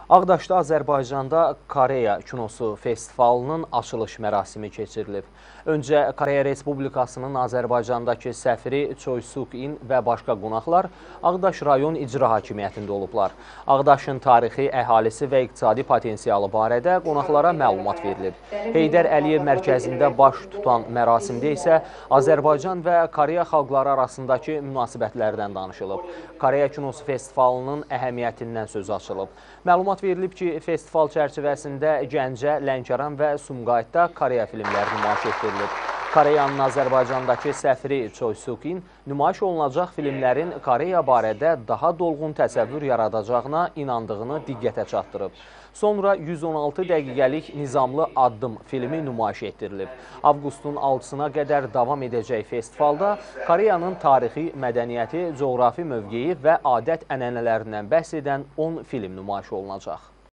Ağdaşda Azərbaycanda Koreya kinosu festivalının açılış mərasimi keçirilib. Öncə Koreya Respublikasının Azərbaycandakı səfiri Choi Suk-in və başqa qonaqlar Ağdaş rayon icra hakimiyyətində olublar. Ağdaşın tarixi, əhalisi və iqtisadi potensialı barədə qonaqlara məlumat verilib. Heydər Əliyev mərkəzində baş tutan mərasimdə isə Azərbaycan və Koreya xalqları arasındakı münasibətlərdən danışılıb. Koreya kinosu festivalının əhəmiyyətindən söz açılıb. Məlumat verilib ki, festival çərçivəsində Gəncə, Lənkəran və Sumqayıtda Koreya filmləri nümayiş etdirilib. Koreyanın Azərbaycandakı səfiri Choi Suk-in nümayiş olunacaq filmlərin Koreya barədə daha dolğun təsəvvür yaradacağına inandığını diqqətə çatdırıb. Sonra 116 dəqiqəlik Nizamlı Addım filmi nümayiş etdirilib. Avqustun 6-sına qədər davam edəcək festivalda Koreyanın tarixi, mədəniyyəti, coğrafi mövqeyi və adət ənənələrindən bəhs edən 10 film nümayiş olunacaq.